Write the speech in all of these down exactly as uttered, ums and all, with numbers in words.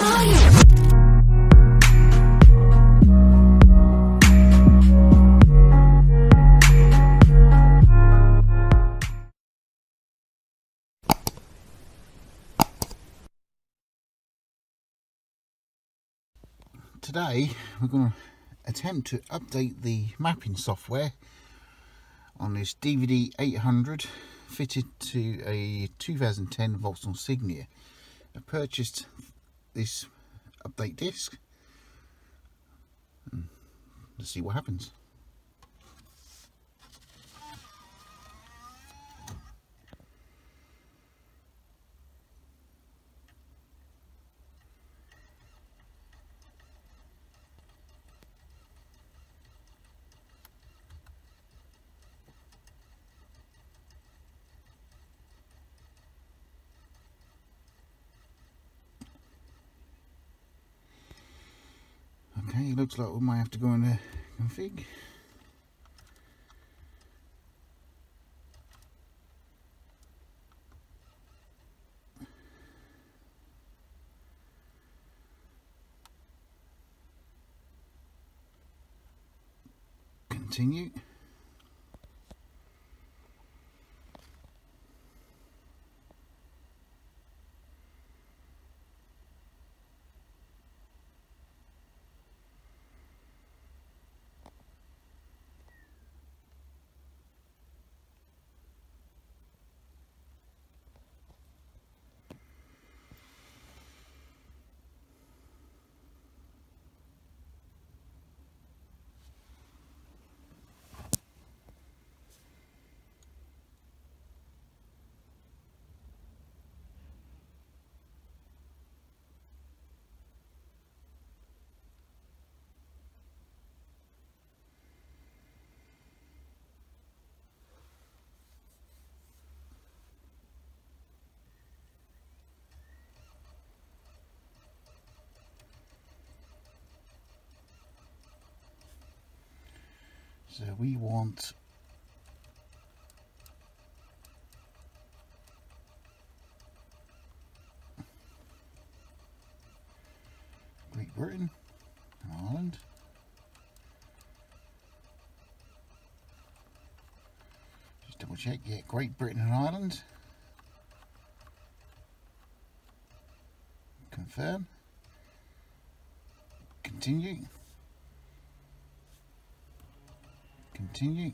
Today we're going to attempt to update the mapping software on this D V D eight hundred fitted to a two thousand ten Vauxhall Insignia. I purchased this update disc. Let's see what happens. Okay, it looks like we might have to go into config. Continue. So we want Great Britain and Ireland. Just double check, yeah, Great Britain and Ireland. Confirm. Continue. Continue.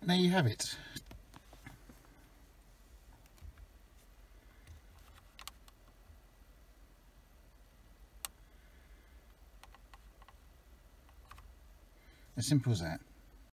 And there you have it. As simple as that.